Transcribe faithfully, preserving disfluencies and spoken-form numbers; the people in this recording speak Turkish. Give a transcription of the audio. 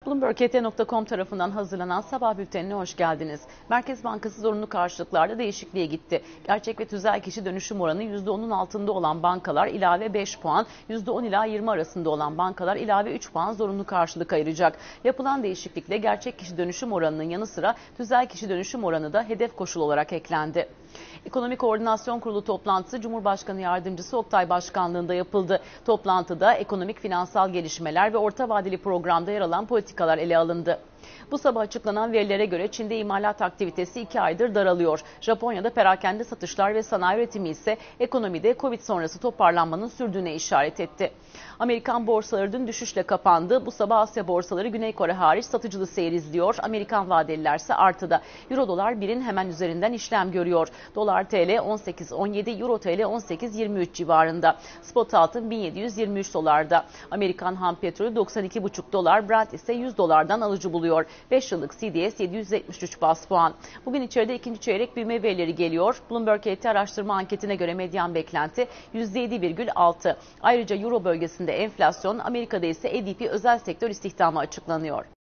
Bloomberg K T nokta com tarafından hazırlanan sabah bültenine hoş geldiniz. Merkez Bankası zorunlu karşılıklarda değişikliğe gitti. Gerçek ve tüzel kişi dönüşüm oranı yüzde onun altında olan bankalar ilave beş puan, yüzde on ila yirmi arasında olan bankalar ilave üç puan zorunlu karşılık ayıracak. Yapılan değişiklikle gerçek kişi dönüşüm oranının yanı sıra tüzel kişi dönüşüm oranı da hedef koşul olarak eklendi. Ekonomi Koordinasyon Kurulu toplantısı Cumhurbaşkanı Yardımcısı Oktay Başkanlığında yapıldı. Toplantıda ekonomik finansal gelişmeler ve orta vadeli programda yer alan politikalar ele alındı. Bu sabah açıklanan verilere göre Çin'de imalat aktivitesi iki aydır daralıyor. Japonya'da perakende satışlar ve sanayi üretimi ise ekonomide Covid sonrası toparlanmanın sürdüğüne işaret etti. Amerikan borsaları dün düşüşle kapandı. Bu sabah Asya borsaları Güney Kore hariç satıcılı seyir izliyor. Amerikan vadeliler ise artıda. Euro dolar birin hemen üzerinden işlem görüyor. Dolar T L on sekiz on yedi, Euro T L on sekiz yirmi üç civarında. Spot altın bin yedi yüz yirmi üç dolarda. Amerikan ham petrolü doksan iki buçuk dolar, Brent ise yüz dolardan alıcı buluyor. beş yıllık C D S yedi yüz yetmiş üç bas puan. Bugün içeride ikinci çeyrek büyüme verileri geliyor. Bloomberg K T araştırma anketine göre medyan beklenti yüzde yedi virgül altı. Ayrıca Euro bölgesinde enflasyon, Amerika'da ise A D P özel sektör istihdamı açıklanıyor.